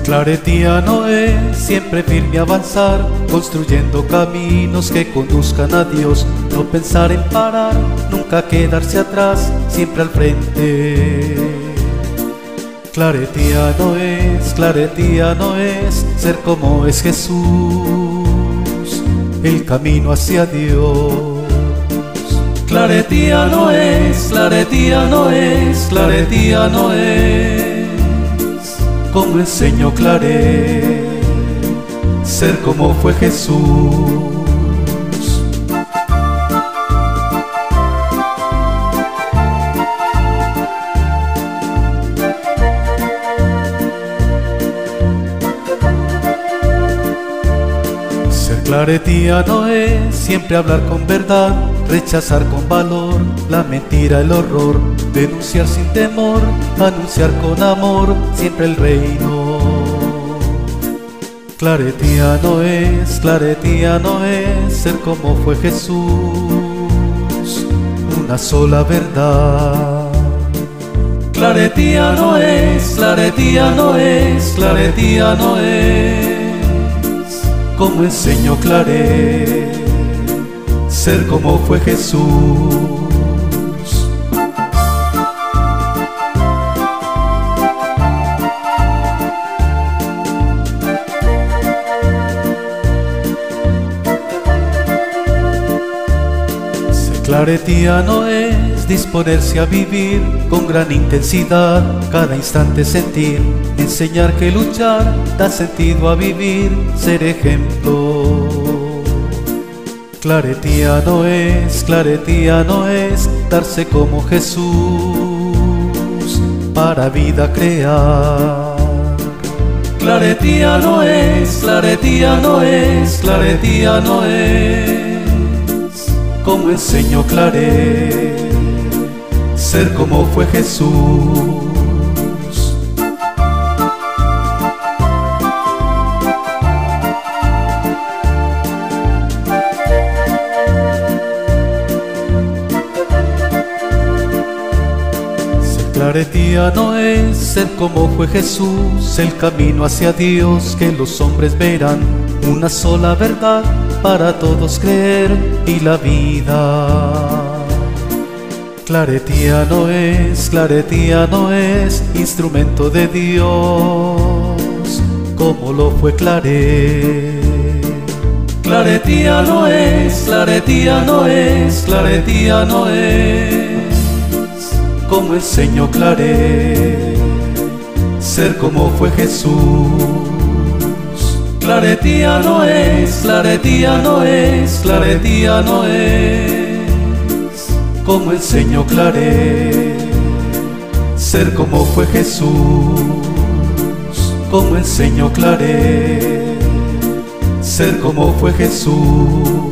Claretiano es siempre firme avanzar, construyendo caminos que conduzcan a Dios. No pensar en parar, nunca quedarse atrás, siempre al frente. Claretiano es ser como es Jesús, el camino hacia Dios. Claretiano es como enseñó Claret, ser como fue Jesús. Ser claretiano es siempre hablar con verdad, rechazar con valor la mentira, el horror, denunciar sin temor, anunciar con amor siempre el reino. Claretiano es ser como fue Jesús, una sola verdad. Claretiano es como enseñó Claret, ser como fue Jesús. Ser claretiano es disponerse a vivir con gran intensidad, cada instante sentir, enseñar que luchar da sentido a vivir, ser ejemplo. Claretiano es darse como Jesús, para vida crear. Claretiano es como enseñó Claret, ser como fue Jesús. Claretiano es ser como fue Jesús, el camino hacia Dios que los hombres verán, una sola verdad para todos creer y la vida. Claretiano es instrumento de Dios, como lo fue Claret. Claretiano es como enseñó Claret, ser como fue Jesús. Claretiano es como enseñó Claret, ser como fue Jesús. Como enseñó Claret, ser como fue Jesús.